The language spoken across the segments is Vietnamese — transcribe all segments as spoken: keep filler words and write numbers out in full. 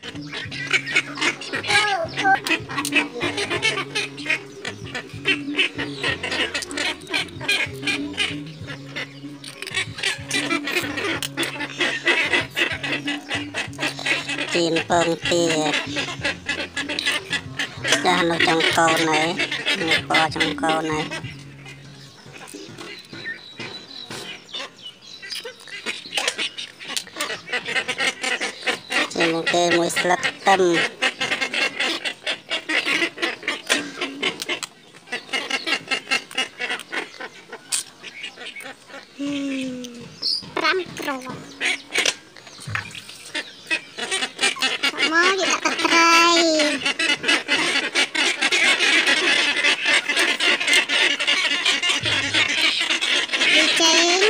chiên bông tiệt ra nó trong câu này nó kho trong câu này chiên cái muối sắt tâm Ram pro mau kita tetrai diceng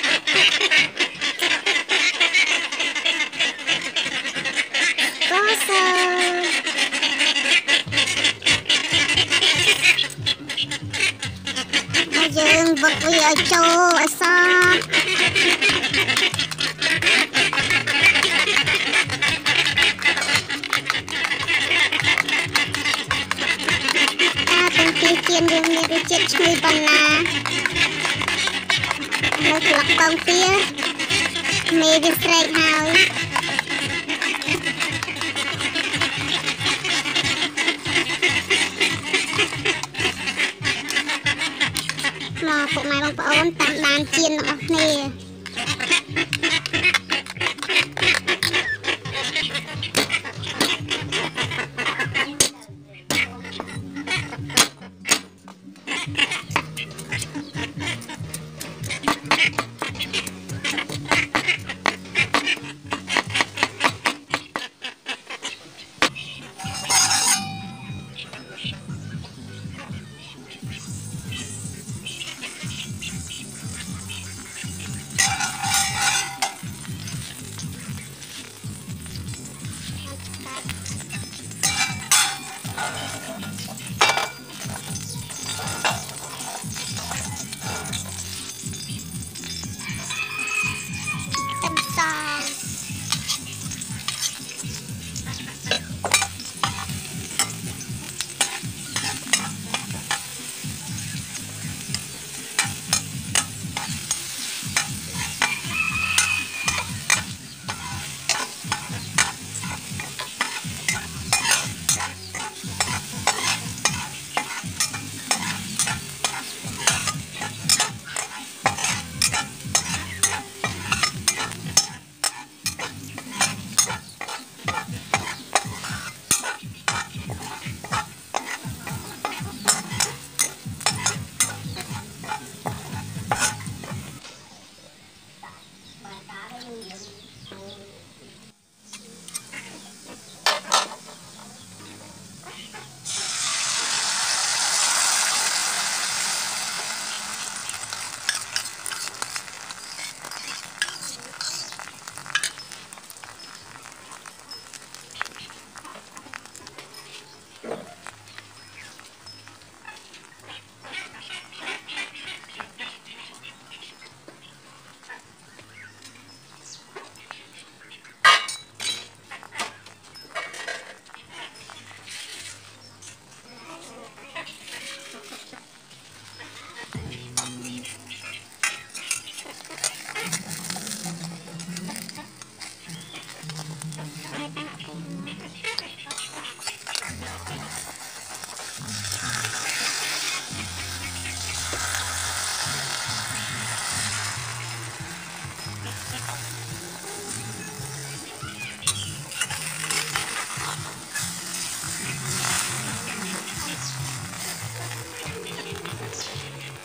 kosong mà dừng vật bây giờ châu ở sao chiên riêng miếng cái chiếc chui bần là nó lọc bông tía mê cái sạch hào mà phụ này bông bông tạm đàn chiên nó nè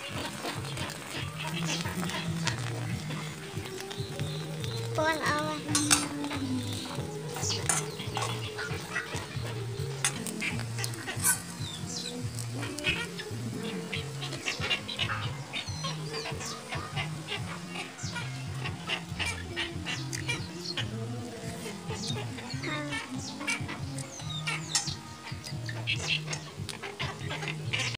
con ơi